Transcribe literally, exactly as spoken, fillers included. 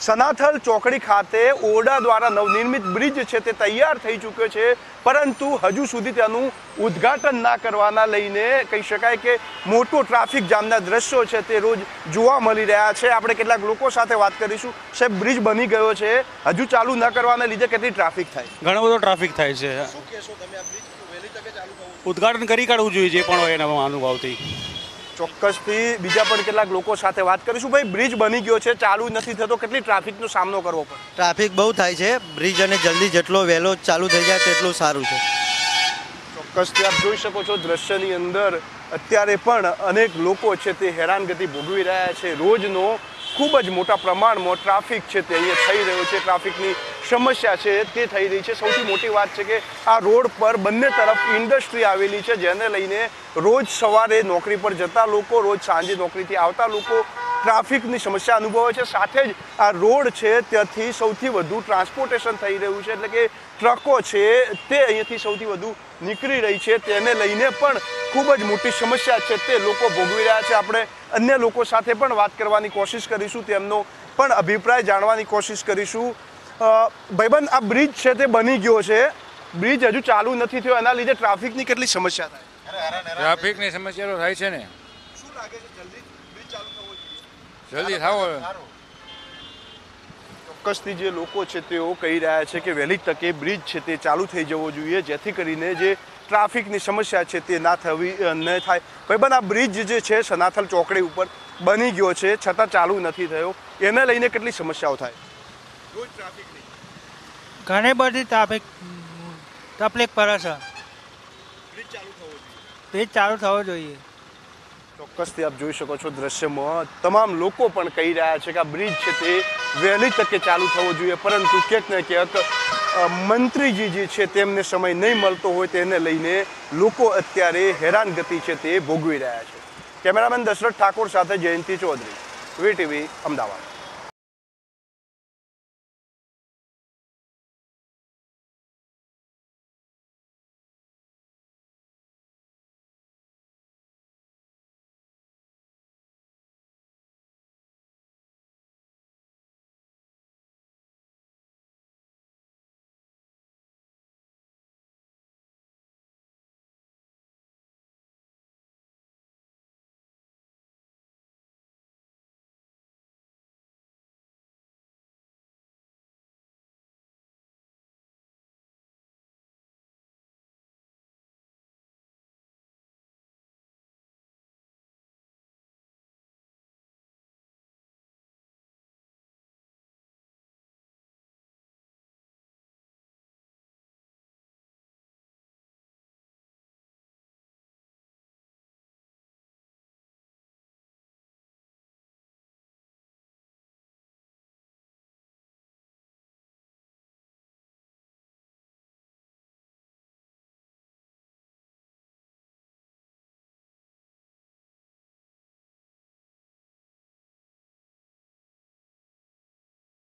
સનાથલ ચોકડી ખાતે ઓરડા દ્વારા નવનિર્મિત બ્રિજ છે તે તૈયાર થઈ ચૂક્યો છે, પરંતુ હજુ સુધી તેનું ઉદ્ઘાટન ના કરવાના લઈને કહી શકાય કે મોટો ટ્રાફિક જામના દ્રશ્યો છે તે રોજ જોવા મળી રહ્યા છે। આપણે કેટલાક લોકો સાથે વાત કરીશું। સાહેબ, બ્રિજ બની ગયો છે, હજુ ચાલુ ન કરવાના લીધે કેટલી ટ્રાફિક થાય? ઘણો બધો ટ્રાફિક થાય છે। શું કહેશો તમે? આ બ્રિજ વહેલી તકે ચાલુ થવું, ઉદ્ઘાટન કરી કાઢવું જોઈએ જે પણ હોય એના અનુભવથી। ચોક્કસથી બીજા પણ કેટલાક લોકો સાથે વાત કરીશું। ભાઈ, બ્રિજ બની ગયો છે, ચાલુ નથી થતો, કેટલી ટ્રાફિકનો સામનો કરવો પડે? ટ્રાફિક બહુ થાય છે, બ્રિજ અને જલ્દી જેટલો વહેલો ચાલુ થઈ જાય તેટલું સારું છે। ચોક્કસથી આપ જોઈ શકો છો દ્રશ્યની અંદર અત્યારે પણ અનેક લોકો છે તે હેરાનગતિ ભોગવી રહ્યા છે। રોજનો ખૂબ જ મોટા પ્રમાણમાં ટ્રાફિક છે તે અહીંયા થઈ રહ્યો છે, ટ્રાફિકની સમસ્યા છે તે થઈ રહી છે। સૌથી મોટી વાત છે કે આ રોડ પર બંને તરફ ઇન્ડસ્ટ્રી આવેલી છે, જેને લઈને રોજ સવારે નોકરી પર જતા લોકો, રોજ સાંજે નોકરીથી આવતા લોકો ટ્રાફિકની સમસ્યા અનુભવે છે। સાથે જ આ રોડ છે ત્યાંથી સૌથી વધુ ટ્રાન્સપોર્ટેશન થઈ રહ્યું છે, એટલે કે ટ્રકો છે તે અહીંયાથી સૌથી વધુ નીકળી રહી છે, તેને લઈને પણ ખૂબ જ મોટી સમસ્યા છે તે લોકો ભોગવી રહ્યા છે। આપણે અન્ય લોકો સાથે પણ વાત કરવાની કોશિશ કરીશું, તેમનો પણ અભિપ્રાય જાણવાની કોશિશ કરીશું। ભાઈબંધ, આ બ્રિજ છે તે બની ગયો છે, બ્રિજ હજુ ચાલુ નથી થયો, એના લીધે ટ્રાફિકની કેટલી સમસ્યા થાય? ટ્રાફિકની સમસ્યા તો થાય છે ને। શું લાગે છે, જલ્દી બ્રિજ ચાલુ થવો જોઈએ? જલ્દી થાવો। ચોક્કસથી જે લોકો છે તેઓ કહી રહ્યા છે કે વહેલી તકે બ્રિજ છે તે ચાલુ થઈ જવો જોઈએ, જેથી કરીને જે ટ્રાફિકની સમસ્યા છે તે ના થવી ન થાય। ભાઈબંધ, આ બ્રિજ જે છે સનાથલ ચોકડી ઉપર બની ગયો છે છતાં ચાલુ નથી થયો, એને લઈને કેટલી સમસ્યાઓ થાય? રોજ ટ્રાફિકની ઘણી બધી ટ્રાફિક તકલીફ પડે છે, બ્રિજ ચાલુ થવો જોઈએ। બ્રિજ ચાલુ થવો જોઈએ। ચોક્કસથી આપ જોઈ શકો છો દ્રશ્યમાં તમામ લોકો પણ કહી રહ્યા છે કે આ બ્રિજ છે તે વહેલી તકે ચાલુ થવો જોઈએ, પરંતુ ક્યાંક ને ક્યાંક મંત્રીજી જે છે તેમને સમય નહીં મળતો હોય, તેને લઈને લોકો અત્યારે હેરાનગતિ છે તે ભોગવી રહ્યા છે। કેમેરામેન દશરથ ઠાકોર સાથે જયંતિ ચૌધરી, વીટીવી, અમદાવાદ।